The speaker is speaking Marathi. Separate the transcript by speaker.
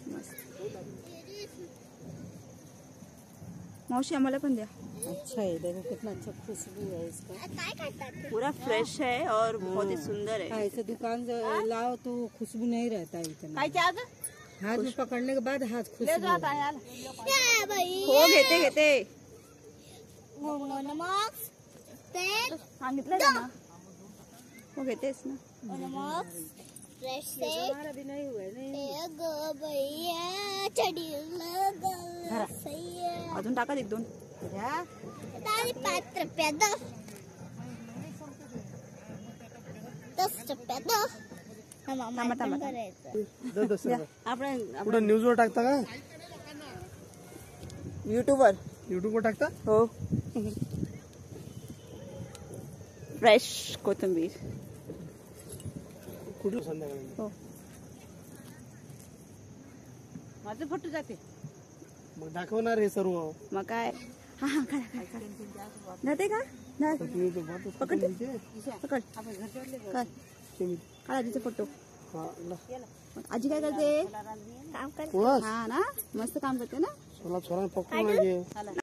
Speaker 1: मस्त. मौसी आम्हाला पण द्या.
Speaker 2: अच्छा है, देखो कितना अच्छा खुशबू है इसका,
Speaker 1: पूरा फ्रेश है और बहुत ही सुंदर है.
Speaker 2: ऐसे दुकान से लाओ तो खुशबू नहीं रहता है इतना। हाथ में पकड़ने के बाद हाथ खुशबू
Speaker 1: हो घेते घेते सांगितलं ना, हो घेतेस ना.
Speaker 2: भी नहीं हुआ
Speaker 1: अजून टाका 1-2.
Speaker 3: कुठं न्यूज वर टाकता का? युट्यूब वर टाकता
Speaker 1: हो. फ्रेश कोथिंबीर.
Speaker 3: कुठलं संध्याकाळी
Speaker 1: हो.
Speaker 2: माझे फोटो जाते.
Speaker 3: मग दाखवणार हे सर्व.
Speaker 1: मग काय. हा हा काढा जाते का. पकड पकड काढ आजीचा फोटो. आजी काय करते. काम करते. हा ना, मस्त काम करते ना.
Speaker 3: छोरा पकडून